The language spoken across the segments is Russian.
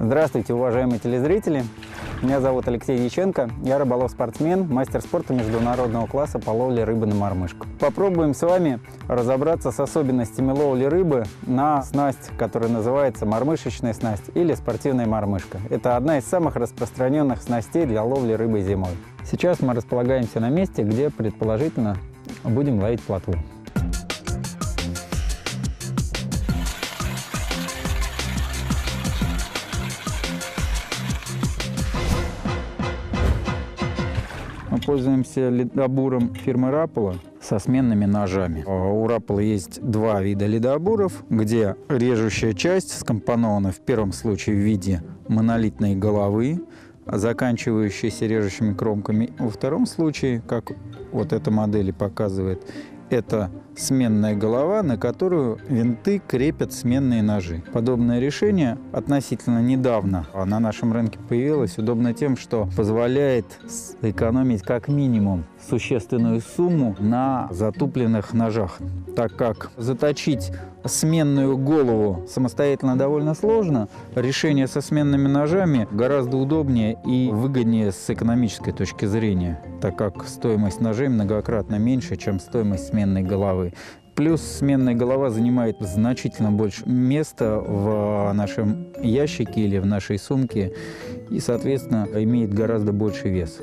Здравствуйте, уважаемые телезрители! Меня зовут Алексей Дьяченко, я рыболов-спортсмен, мастер спорта международного класса по ловле рыбы на мормышку. Попробуем с вами разобраться с особенностями ловли рыбы на снасть, которая называется мормышечная снасть или спортивная мормышка. Это одна из самых распространенных снастей для ловли рыбы зимой. Сейчас мы располагаемся на месте, где предположительно будем ловить плотву. Мы пользуемся ледобуром фирмы Rapala со сменными ножами. У Rapala есть два вида ледобуров, где режущая часть скомпонована в первом случае в виде монолитной головы, заканчивающейся режущими кромками. Во втором случае, как вот эта модель показывает, это сменная голова, на которую винты крепят сменные ножи. Подобное решение относительно недавно на нашем рынке появилось. Удобно тем, что позволяет сэкономить как минимум существенную сумму на затупленных ножах, так как заточить сменную голову самостоятельно довольно сложно. Решение со сменными ножами гораздо удобнее и выгоднее с экономической точки зрения, так как стоимость ножей многократно меньше, чем стоимость сменной головы. Плюс сменная голова занимает значительно больше места в нашем ящике или в нашей сумке и, соответственно, имеет гораздо больший вес.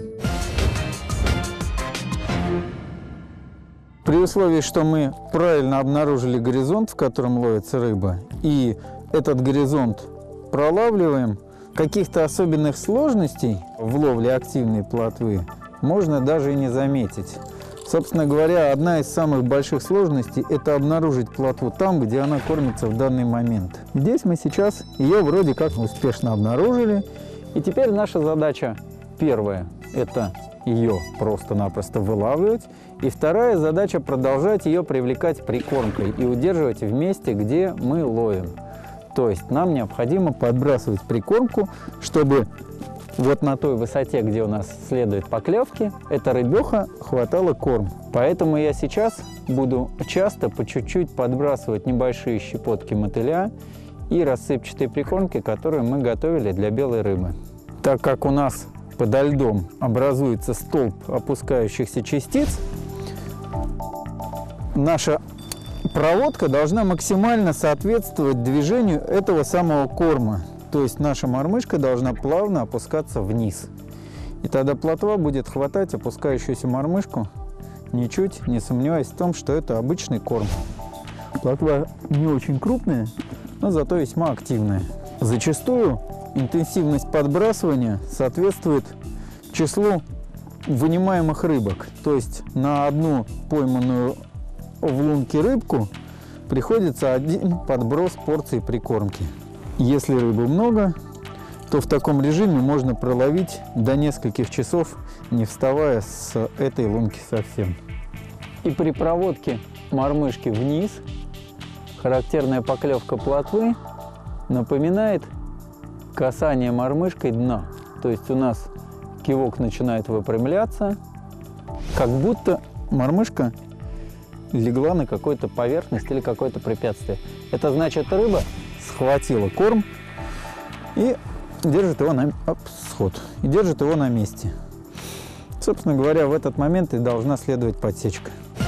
При условии, что мы правильно обнаружили горизонт, в котором ловится рыба, и этот горизонт пролавливаем, каких-то особенных сложностей в ловле активной плотвы можно даже и не заметить. Собственно говоря, одна из самых больших сложностей – это обнаружить плотву там, где она кормится в данный момент. Здесь мы сейчас ее вроде как успешно обнаружили. И теперь наша задача первая – это ее просто-напросто вылавливать. И вторая задача – продолжать ее привлекать прикормкой и удерживать в месте, где мы ловим. То есть нам необходимо подбрасывать прикормку, чтобы вот на той высоте, где у нас следует поклевки, эта рыбеха хватала корм. Поэтому я сейчас буду часто по чуть-чуть подбрасывать небольшие щепотки мотыля и рассыпчатые прикормки, которые мы готовили для белой рыбы. Так как у нас подо льдом образуется столб опускающихся частиц, наша проводка должна максимально соответствовать движению этого самого корма. То есть наша мормышка должна плавно опускаться вниз. И тогда плотва будет хватать опускающуюся мормышку, ничуть не сомневаясь в том, что это обычный корм. Плотва не очень крупная, но зато весьма активная. Зачастую интенсивность подбрасывания соответствует числу вынимаемых рыбок. То есть на одну пойманную в лунке рыбку приходится один подброс порции прикормки. Если рыбы много, то в таком режиме можно проловить до нескольких часов, не вставая с этой лунки совсем. И при проводке мормышки вниз характерная поклевка плотвы напоминает касание мормышкой дна. То есть у нас кивок начинает выпрямляться, как будто мормышка легла на какую-то поверхность или какое-то препятствие. Это значит, рыба схватила корм и держит его на месте. Собственно говоря, в этот момент и должна следовать подсечка.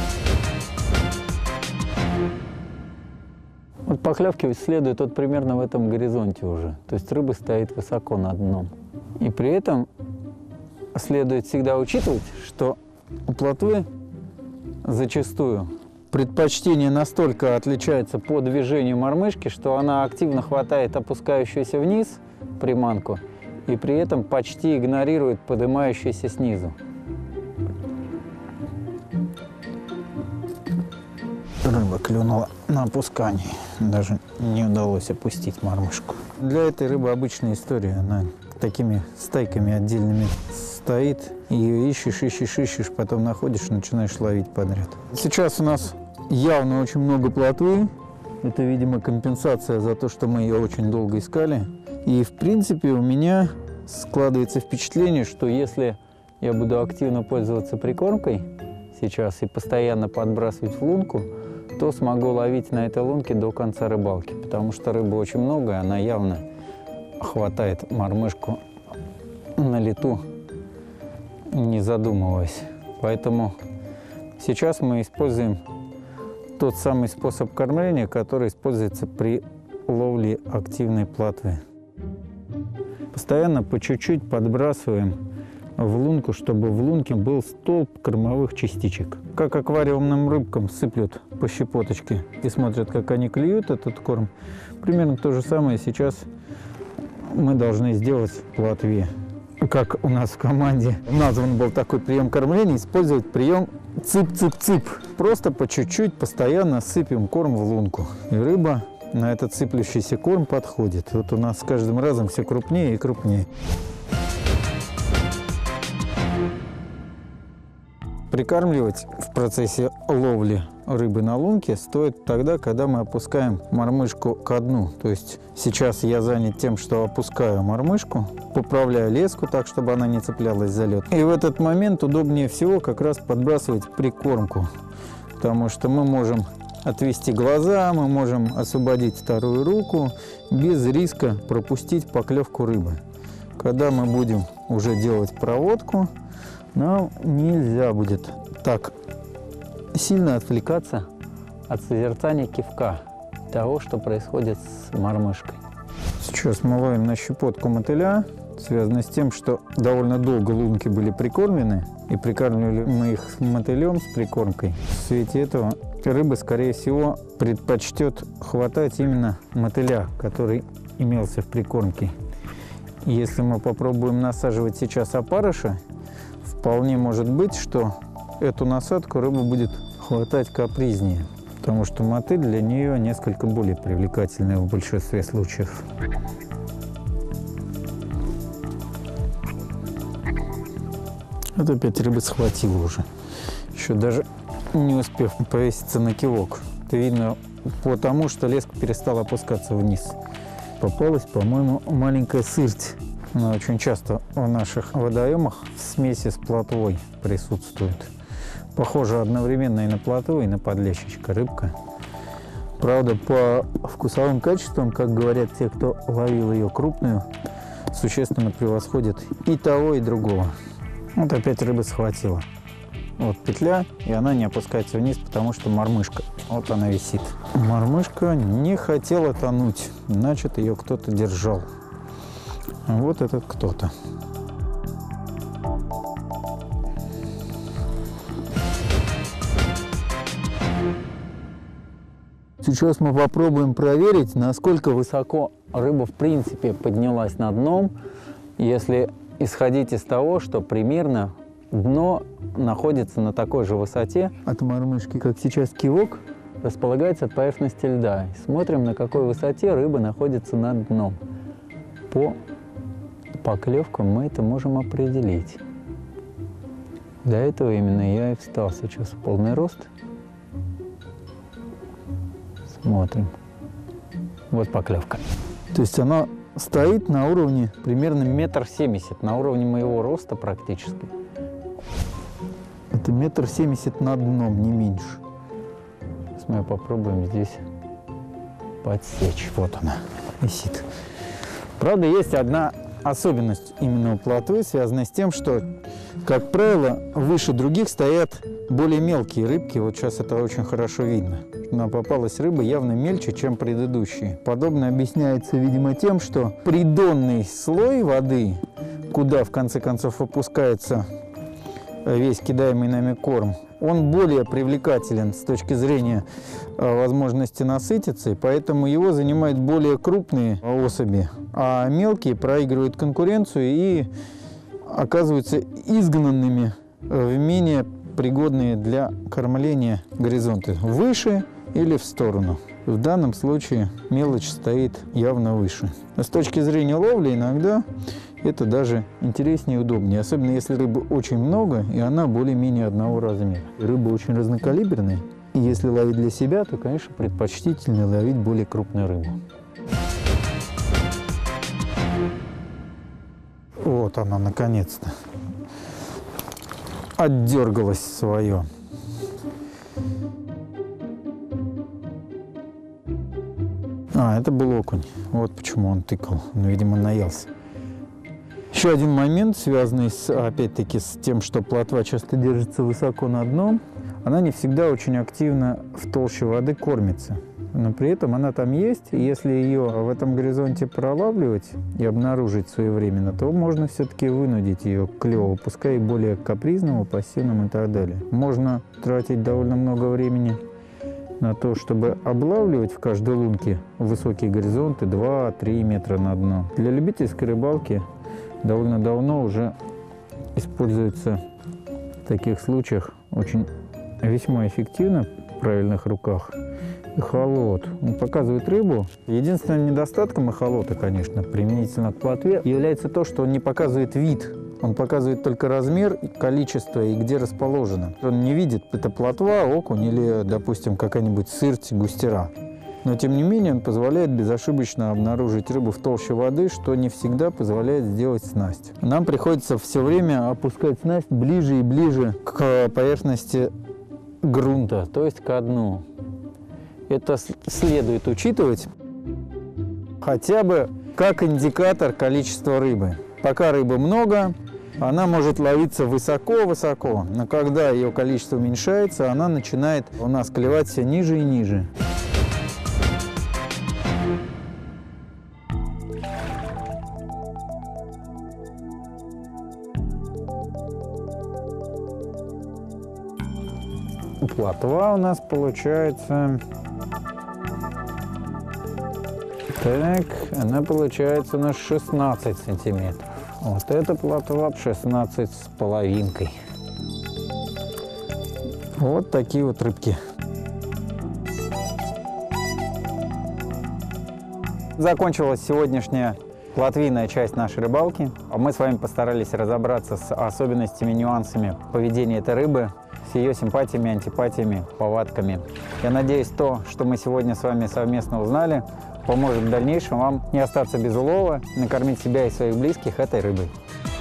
Вот поклевки следует вот примерно в этом горизонте уже. То есть рыба стоит высоко над дном. И при этом следует всегда учитывать, что у плотвы зачастую предпочтение настолько отличается по движению мормышки, что она активно хватает опускающуюся вниз приманку и при этом почти игнорирует поднимающуюся снизу. Рыба клюнула на опускании, даже не удалось опустить мормышку. Для этой рыбы обычная история, она такими стайками отдельными стоит, и ее ищешь, потом находишь и начинаешь ловить подряд. Сейчас у нас явно очень много плотвы. Это, видимо, компенсация за то, что мы ее очень долго искали. И, в принципе, у меня складывается впечатление, что если я буду активно пользоваться прикормкой сейчас и постоянно подбрасывать в лунку, то смогу ловить на этой лунке до конца рыбалки. Потому что рыбы очень много, и она явно хватает мормышку на лету, не задумываясь. Поэтому сейчас мы используем тот самый способ кормления, который используется при ловле активной плотвы. Постоянно по чуть-чуть подбрасываем в лунку, чтобы в лунке был столб кормовых частичек. Как аквариумным рыбкам сыплют по щепоточке и смотрят, как они клюют этот корм. Примерно то же самое сейчас мы должны сделать в плотве. Как у нас в команде назван был такой прием кормления, использовать прием цып-цып-цып. Просто по чуть-чуть постоянно сыпем корм в лунку. И рыба на этот сыплющийся корм подходит. Вот у нас с каждым разом все крупнее и крупнее. Прикармливать в процессе ловли рыбы на лунке стоит тогда, когда мы опускаем мормышку ко дну. То есть сейчас я занят тем, что опускаю мормышку, поправляю леску так, чтобы она не цеплялась за лед. И в этот момент удобнее всего как раз подбрасывать прикормку, потому что мы можем отвести глаза, мы можем освободить вторую руку без риска пропустить поклевку рыбы. Когда мы будем уже делать проводку, нам нельзя будет так сильно отвлекаться от созерцания кивка, того, что происходит с мормышкой. Сейчас мы ловим на щепотку мотыля. Связано с тем, что довольно долго лунки были прикормлены, и прикармливали мы их мотылем с прикормкой. В свете этого рыба, скорее всего, предпочтет хватать именно мотыля, который имелся в прикормке. И если мы попробуем насаживать сейчас опарыша, вполне может быть, что эту насадку рыба будет хватать капризнее, потому что мотыль для нее несколько более привлекательный в большинстве случаев. Вот опять рыба схватила уже, еще даже не успев повеситься на кивок. Это видно потому, что леска перестала опускаться вниз. Попалась, по-моему, маленькая сырть. Она очень часто в наших водоемах в смеси с плотвой присутствует. Похоже одновременно и на плотву, и на подлещичка рыбка. Правда, по вкусовым качествам, как говорят те, кто ловил ее крупную, существенно превосходит и того, и другого. Вот опять рыба схватила. Вот петля, и она не опускается вниз, потому что мормышка. Вот она висит. Мормышка не хотела тонуть, значит, ее кто-то держал. Вот этот кто-то. Сейчас мы попробуем проверить, насколько высоко рыба в принципе поднялась над дном, если исходить из того, что примерно дно находится на такой же высоте от мормышки, как сейчас кивок располагается от поверхности льда. Смотрим, на какой высоте рыба находится над дном. По поклевкам мы это можем определить. Для этого именно я и встал сейчас в полный рост. Смотрим. Вот поклевка. То есть она стоит на уровне примерно 1,70 м, на уровне моего роста практически. Это 1,70 м над дном, не меньше. Сейчас мы попробуем здесь подсечь. Вот она висит. Правда, есть одна особенность именно у плотвы, связанная с тем, что, как правило, выше других стоят более мелкие рыбки. Вот сейчас это очень хорошо видно. Нам попалась рыба явно мельче, чем предыдущие. Подобное объясняется, видимо, тем, что придонный слой воды, куда в конце концов опускается весь кидаемый нами корм, он более привлекателен с точки зрения возможности насытиться, и поэтому его занимают более крупные особи, а мелкие проигрывают конкуренцию и оказываются изгнанными в менее пригодные для кормления горизонты, выше или в сторону. В данном случае мелочь стоит явно выше. Но с точки зрения ловли иногда это даже интереснее и удобнее, особенно если рыбы очень много и она более-менее одного размера. Рыба очень разнокалиберная, и если ловить для себя, то, конечно, предпочтительнее ловить более крупную рыбу. Вот она, наконец-то отдергалась свое. А, это был окунь. Вот почему он тыкал. Он, видимо, наелся. Еще один момент, связанный, опять-таки, с тем, что плотва часто держится высоко на дном. Она не всегда очень активно в толще воды кормится. Но при этом она там есть. И если ее в этом горизонте пролавливать и обнаружить своевременно, то можно все-таки вынудить ее к клеву, пускай и более капризному, пассивному и так далее. Можно тратить довольно много времени на то, чтобы облавливать в каждой лунке высокие горизонты 2-3 метра на дно. Для любительской рыбалки довольно давно уже используется в таких случаях очень весьма эффективно в правильных руках эхолот. Он показывает рыбу. Единственным недостатком эхолота, конечно, применительно к плотве, является то, что он не показывает вид. Он показывает только размер, количество и где расположено. Он не видит, это плотва, окунь или, допустим, какая-нибудь сырть, густера. Но, тем не менее, он позволяет безошибочно обнаружить рыбу в толще воды, что не всегда позволяет сделать снасть. Нам приходится все время опускать снасть ближе и ближе к поверхности грунта, то есть ко дну. Это следует учитывать хотя бы как индикатор количества рыбы. Пока рыбы много, она может ловиться высоко-высоко, но когда ее количество уменьшается, она начинает у нас клевать все ниже и ниже. Плотва у нас получается... Так, она получается у нас 16 сантиметров. Вот эта плотва 16 с половинкой. Вот такие вот рыбки. Закончилась сегодняшняя плотвийная часть нашей рыбалки. Мы с вами постарались разобраться с особенностями, нюансами поведения этой рыбы, с ее симпатиями, антипатиями, повадками. Я надеюсь, то, что мы сегодня с вами совместно узнали, поможет в дальнейшем вам не остаться без улова, накормить себя и своих близких этой рыбой.